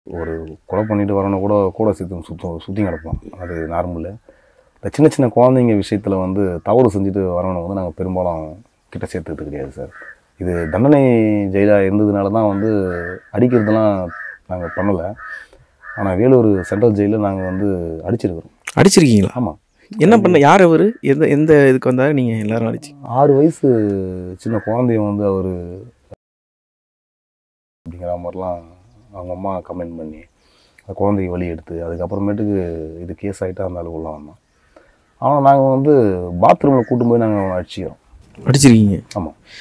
ஒரு கொலை பண்ணிட்டு வரவன கூட கூட சுற்றி கிடப்போம். அது நார்மலு. இந்த சின்ன சின்ன குழந்தைங்க விஷயத்தில் வந்து தவறு செஞ்சுட்டு வரவனை வந்து நாங்கள் பெரும்பாலும் கிட்ட சேர்த்துக்கிட்டு கிடையாது சார். இது தண்டனை ஜெயிலாக இருந்ததுனால தான் வந்து அடிக்கிறதுலாம் நாங்கள் பண்ணலை. ஆனால் வேலூர் சென்ட்ரல் ஜெயிலில் நாங்கள் வந்து அடிச்சிருக்கிறோம். அடிச்சிருக்கீங்களா? ஆமாம். என்ன பண்ண? யார் அவர்? எந்த எந்த இதுக்கு வந்தாலும் நீங்கள் எல்லாரும் அடிச்சு? 6 வயசு சின்ன குழந்தைய வந்து அவர் அப்படிங்கிற மாதிரிலாம் அவங்க அம்மா கமெண்ட் பண்ணி அந்த குழந்தைக்கு வழி எடுத்து அதுக்கப்புறமேட்டுக்கு இது கேஸ் ஆகிட்டு அந்த அளவு உள்ள வந்தோம். ஆனால் நாங்கள் வந்து பாத்ரூமில் கூட்டு போய் நாங்கள் அடிச்சிக்கிறோம். அடிச்சிருக்கீங்க? ஆமாம்.